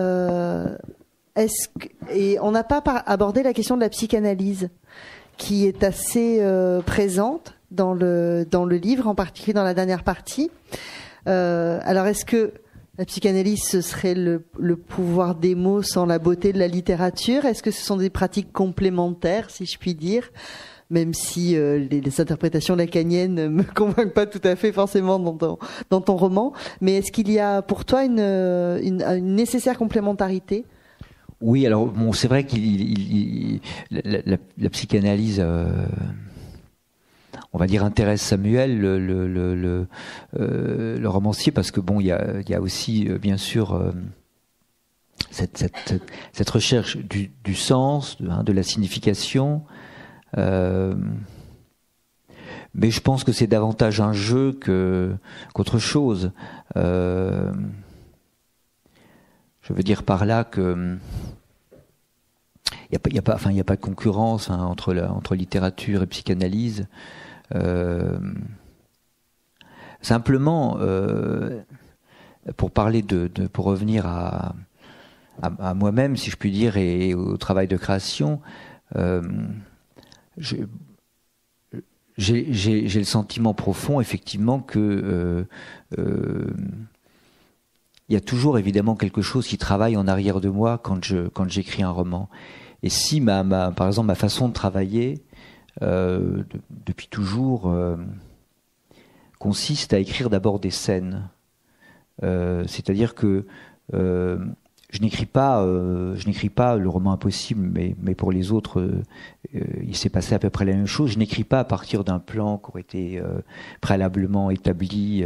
Et on n'a pas abordé la question de la psychanalyse, qui est assez présente dans le livre, en particulier dans la dernière partie. Alors, est-ce que la psychanalyse, ce serait le pouvoir des mots sans la beauté de la littérature ? Est-ce que ce sont des pratiques complémentaires, si je puis dire, même si les interprétations lacaniennes ne me convainquent pas tout à fait forcément dans ton roman. Mais est-ce qu'il y a pour toi une nécessaire complémentarité ? Oui, alors bon, c'est vrai qu'il la psychanalyse, on va dire, intéresse Samuel, le romancier, parce que bon, il y a aussi bien sûr cette recherche du sens, de la signification. Mais je pense que c'est davantage un jeu qu'autre chose. Je veux dire par là que il y a pas de concurrence entre littérature et psychanalyse. Simplement, pour parler pour revenir à moi-même, si je puis dire, et au travail de création, j'ai le sentiment profond, effectivement, que il y a toujours évidemment quelque chose qui travaille en arrière de moi quand j'écris un roman. Et si par exemple ma façon de travailler depuis toujours consiste à écrire d'abord des scènes, c'est-à-dire que je n'écris pas le roman Impossible, mais pour les autres, il s'est passé à peu près la même chose. Je n'écris pas à partir d'un plan qui aurait été préalablement établi.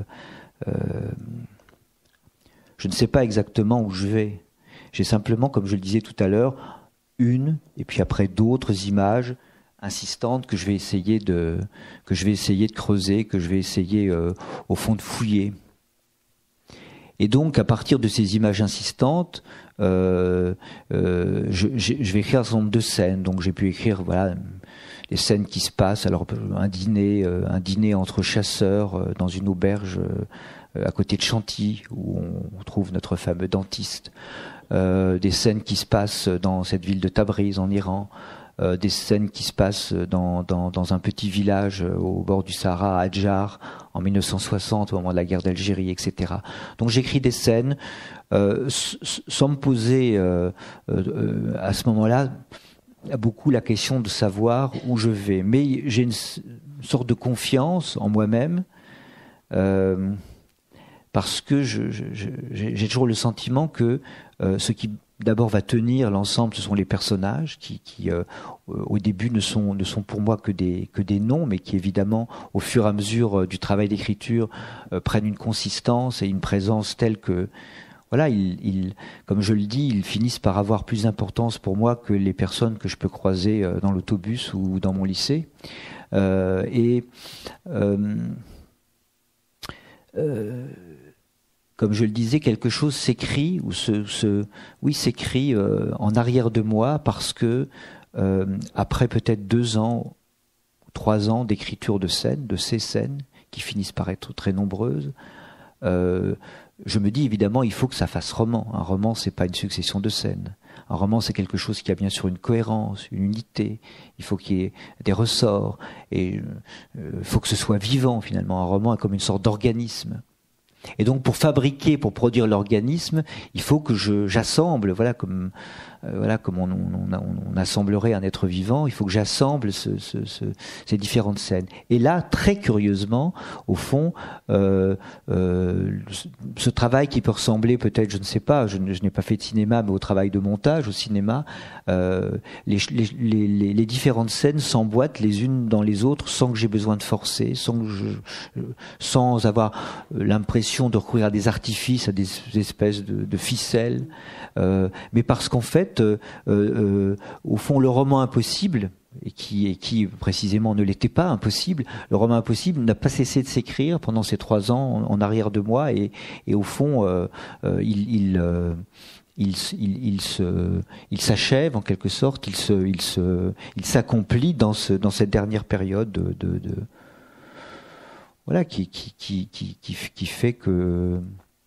Je ne sais pas exactement où je vais. J'ai simplement, comme je le disais tout à l'heure, une et puis après d'autres images insistantes que je vais essayer de creuser, que je vais essayer au fond de fouiller. Et donc, à partir de ces images insistantes, je vais écrire un certain nombre de scènes. Donc, j'ai pu écrire, voilà, des scènes qui se passent. Alors, un dîner entre chasseurs dans une auberge à côté de Chantilly, où on trouve notre fameux dentiste. Des scènes qui se passent dans cette ville de Tabriz, en Iran. Des scènes qui se passent dans un petit village au bord du Sahara, à Adjar, en 1960, au moment de la guerre d'Algérie, etc. Donc j'écris des scènes sans me poser à ce moment-là beaucoup la question de savoir où je vais. Mais j'ai une sorte de confiance en moi-même parce que j'ai toujours le sentiment que ce qui d'abord va tenir l'ensemble, ce sont les personnages qui au début ne sont pour moi que des noms, mais qui évidemment au fur et à mesure du travail d'écriture prennent une consistance et une présence telle que voilà, comme je le dis, ils finissent par avoir plus d'importance pour moi que les personnes que je peux croiser dans l'autobus ou dans mon lycée. Comme je le disais, quelque chose s'écrit ou s'écrit en arrière de moi parce que après peut-être 2 ans, 3 ans d'écriture de scènes, de ces scènes qui finissent par être très nombreuses, je me dis évidemment il faut que ça fasse roman. Un roman, c'est pas une succession de scènes. Un roman, c'est quelque chose qui a bien sûr une cohérence, une unité. Il faut qu'il y ait des ressorts et il faut que ce soit vivant finalement. Un roman est comme une sorte d'organisme. Et donc pour produire l'organisme, il faut que j'assemble, voilà comme on assemblerait un être vivant, il faut que j'assemble ces différentes scènes. Et là, très curieusement, au fond, ce travail qui peut ressembler peut-être, je ne sais pas, je n'ai pas fait de cinéma, mais au travail de montage au cinéma, les différentes scènes s'emboîtent les unes dans les autres sans que j'ai besoin de forcer, sans avoir l'impression de recourir à des artifices, à des espèces de ficelles, mais parce qu'en fait, au fond, le roman impossible, et qui précisément ne l'était pas impossible, le roman impossible n'a pas cessé de s'écrire pendant ces 3 ans en arrière de moi, et au fond, il s'achève en quelque sorte, il s'accomplit dans cette dernière période de voilà, qui fait que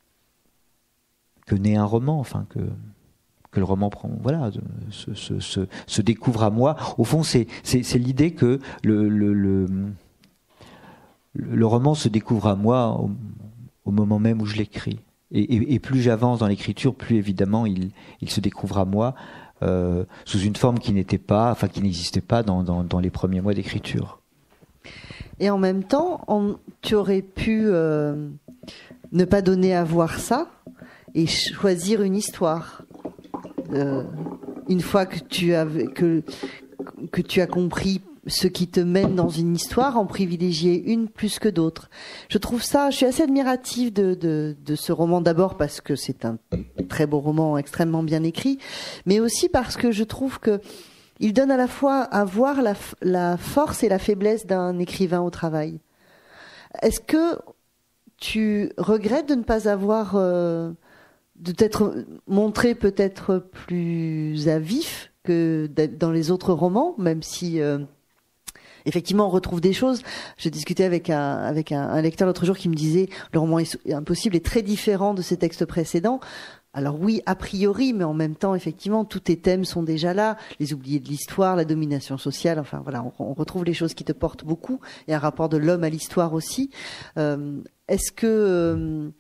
naît un roman, enfin que le roman prend, voilà, se découvre à moi. Au fond, c'est l'idée que le roman se découvre à moi au moment même où je l'écris. Et plus j'avance dans l'écriture, plus évidemment il se découvre à moi sous une forme qui n'existait pas dans les premiers mois d'écriture. Et en même temps, tu aurais pu ne pas donner à voir ça et choisir une histoire. Une fois que tu as compris ce qui te mène dans une histoire, en privilégier une plus que d'autres. Je suis assez admirative de ce roman, d'abord parce que c'est un très beau roman, extrêmement bien écrit, mais aussi parce que je trouve que il donne à la fois à voir la force et la faiblesse d'un écrivain au travail. Est-ce que tu regrettes de ne pas avoir, de t'être montré peut-être plus à vif que dans les autres romans, même si effectivement on retrouve des choses. Je discutais avec un lecteur l'autre jour qui me disait le roman Impossible est très différent de ses textes précédents. Alors oui, a priori, mais en même temps, effectivement, tous tes thèmes sont déjà là. Les oubliés de l'histoire, la domination sociale, enfin voilà, on retrouve les choses qui te portent beaucoup. Et un rapport de l'homme à l'histoire aussi. Est-ce qu'il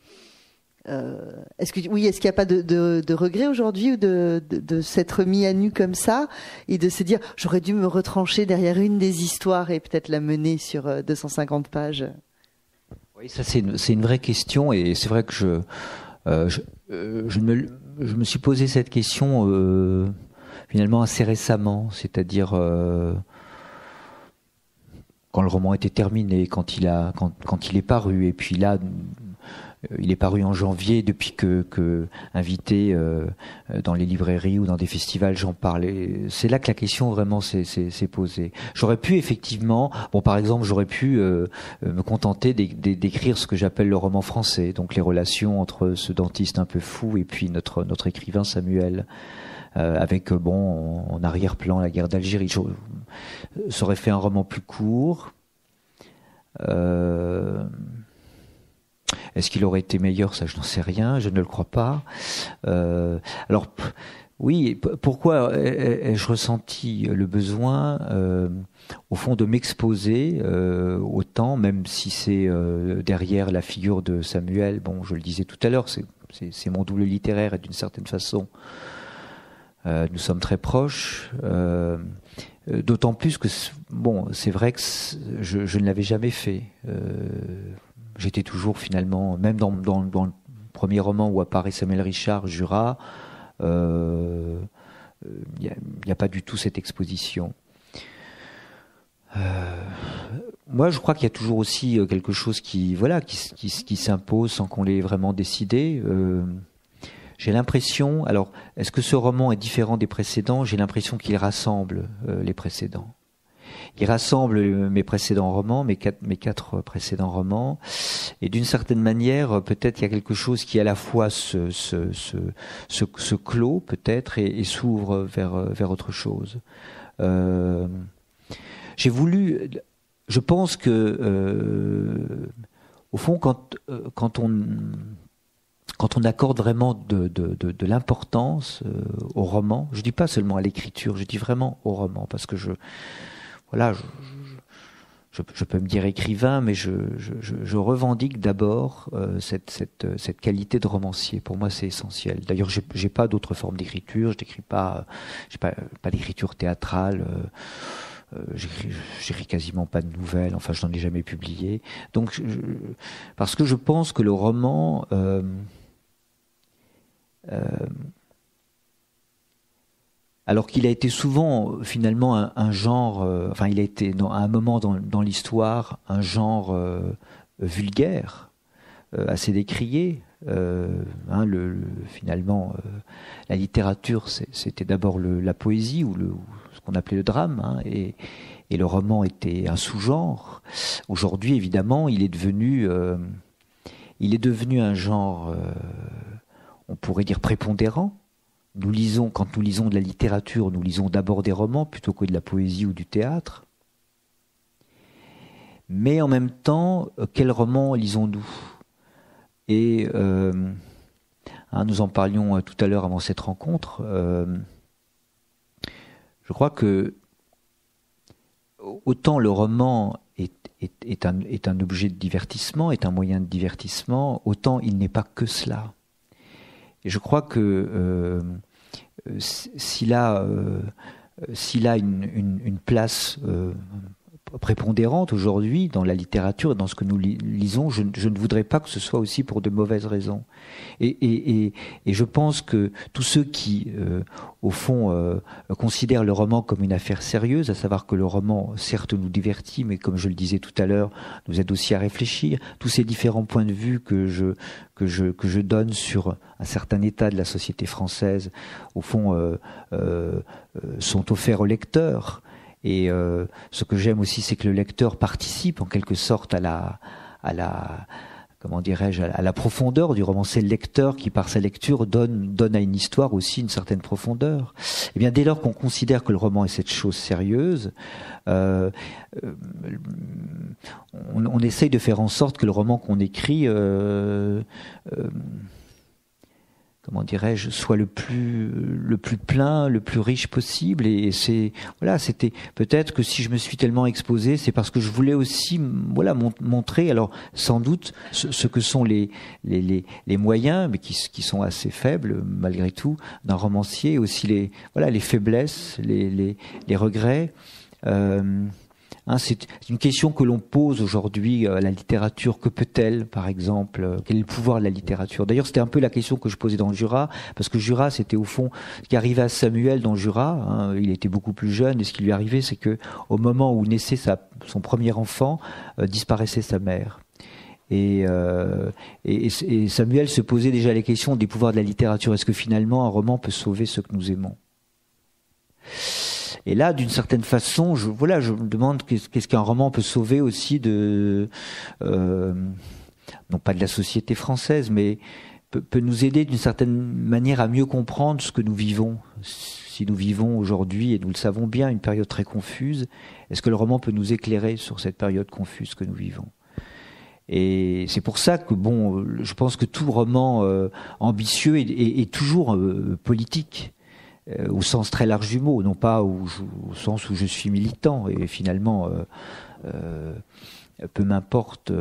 n'y a pas de regret aujourd'hui ou de s'être mis à nu comme ça et de se dire j'aurais dû me retrancher derrière une des histoires et peut-être la mener sur 250 pages? Oui, ça c'est une vraie question et c'est vrai que je me suis posé cette question finalement assez récemment, c'est-à-dire quand le roman était terminé, quand il est paru, et puis là il est paru en janvier. Depuis que invité dans les librairies ou dans des festivals, j'en parlais. C'est là que la question vraiment s'est posée. J'aurais pu effectivement, par exemple, j'aurais pu me contenter d'écrire ce que j'appelle le roman français, donc les relations entre ce dentiste un peu fou et puis notre écrivain Samuel. Avec en arrière-plan la guerre d'Algérie. Ça aurait fait un roman plus court. Est-ce qu'il aurait été meilleur? Ça, je n'en sais rien. Je ne le crois pas. Alors, oui. Pourquoi ai-je ressenti le besoin, au fond, de m'exposer autant, même si c'est derrière la figure de Samuel. Bon, je le disais tout à l'heure, c'est mon double littéraire et d'une certaine façon. Nous sommes très proches, d'autant plus que c'est vrai que je ne l'avais jamais fait. J'étais toujours finalement, même dans le premier roman où apparaît Samuel Richard, Jura, il n'y a pas du tout cette exposition. Moi, je crois qu'il y a toujours aussi quelque chose qui s'impose sans qu'on l'ait vraiment décidé. J'ai l'impression, alors, est-ce que ce roman est différent des précédents? J'ai l'impression qu'il rassemble les précédents. Il rassemble mes précédents romans, mes quatre précédents romans, et d'une certaine manière, peut-être il y a quelque chose qui à la fois se clôt peut-être et s'ouvre vers autre chose. J'ai voulu, je pense que au fond, quand on accorde vraiment de l'importance au roman, je dis pas seulement à l'écriture, je dis vraiment au roman, parce que je peux me dire écrivain, mais je revendique d'abord cette qualité de romancier. Pour moi, c'est essentiel. D'ailleurs, j'ai pas d'autre forme d'écriture. Je n'écris pas, j'ai pas d'écriture théâtrale. J'écris quasiment pas de nouvelles. Enfin, je n'en ai jamais publié. Donc, parce que je pense que le roman alors qu'il a été souvent finalement un genre, il a été à un moment dans l'histoire un genre vulgaire, assez décrié. Finalement, la littérature, c'était d'abord la poésie ou ce qu'on appelait le drame, et le roman était un sous-genre. Aujourd'hui, évidemment, il est devenu un genre, on pourrait dire prépondérant. Quand nous lisons de la littérature, nous lisons d'abord des romans plutôt que de la poésie ou du théâtre. Mais en même temps, quel roman lisons-nous? Et nous en parlions tout à l'heure avant cette rencontre. Je crois que autant le roman est un objet de divertissement, est un moyen de divertissement, autant il n'est pas que cela. Et je crois que s'il a une place prépondérante aujourd'hui dans la littérature et dans ce que nous lisons, je ne voudrais pas que ce soit aussi pour de mauvaises raisons. Et je pense que tous ceux qui, au fond, considèrent le roman comme une affaire sérieuse, à savoir que le roman, certes, nous divertit, mais comme je le disais tout à l'heure, nous aide aussi à réfléchir. Tous ces différents points de vue que je donne sur un certain état de la société française, au fond, sont offerts au lecteur. Et ce que j'aime aussi, c'est que le lecteur participe en quelque sorte à la profondeur du roman. C'est le lecteur qui, par sa lecture, donne à une histoire aussi une certaine profondeur. Et bien, dès lors qu'on considère que le roman est cette chose sérieuse, on essaye de faire en sorte que le roman qu'on écrit soit le plus plein, le plus riche possible. Et c'était peut-être que si je me suis tellement exposé, c'est parce que je voulais aussi, montrer, alors sans doute ce que sont les moyens, mais qui sont assez faibles malgré tout, d'un romancier, aussi les faiblesses, les regrets. C'est une question que l'on pose aujourd'hui à la littérature. Que peut-elle, par exemple? Quel est le pouvoir de la littérature? D'ailleurs, c'était un peu la question que je posais dans Jura, parce que Jura, c'était au fond ce qui arrivait à Samuel dans Jura. Il était beaucoup plus jeune, et ce qui lui arrivait, c'est que au moment où naissait son premier enfant, disparaissait sa mère. Et Samuel se posait déjà les questions des pouvoirs de la littérature. Est-ce que finalement un roman peut sauver ce que nous aimons ? Et là, d'une certaine façon, je me demande qu'est-ce qu'un roman peut sauver aussi non pas de la société française, mais peut nous aider d'une certaine manière à mieux comprendre ce que nous vivons. Si nous vivons aujourd'hui, et nous le savons bien, une période très confuse, est-ce que le roman peut nous éclairer sur cette période confuse que nous vivons ? Et c'est pour ça que, je pense que tout roman ambitieux est toujours politique, au sens très large du mot, non pas au sens où je suis militant, et finalement, peu m'importe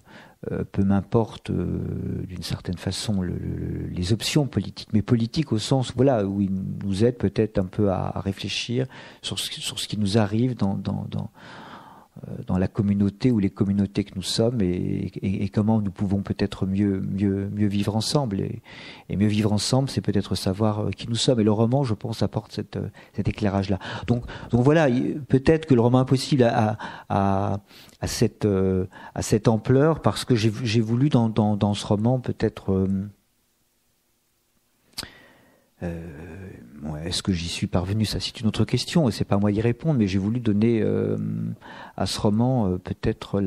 d'une certaine façon les options politiques, mais politique au sens où il nous aide peut-être un peu à réfléchir sur ce qui nous arrive dans la communauté ou les communautés que nous sommes et comment nous pouvons peut-être mieux vivre ensemble. Et mieux vivre ensemble, c'est peut-être savoir qui nous sommes. Et le roman, je pense, apporte cet éclairage-là. Donc voilà, peut-être que le roman impossible a cette ampleur parce que j'ai voulu dans ce roman peut-être... est-ce que j'y suis parvenu ? Ça, c'est une autre question, et c'est pas à moi d'y répondre. Mais j'ai voulu donner à ce roman peut-être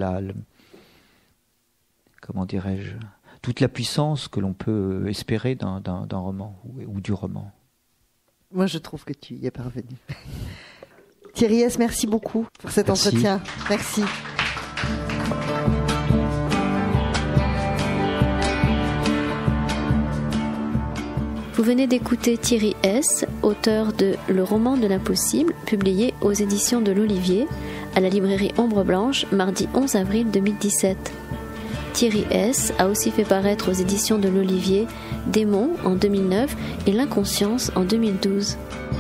comment dirais-je, toute la puissance que l'on peut espérer d'un roman ou du roman. Moi, je trouve que tu y es parvenu. Thierry S, merci beaucoup pour cet entretien. Merci. Vous venez d'écouter Thierry S, auteur de Le roman de l'impossible, publié aux éditions de l'Olivier, à la librairie Ombre Blanche, mardi 11 avril 2017. Thierry S a aussi fait paraître aux éditions de l'Olivier Démon en 2009 et L'Inconscience en 2012.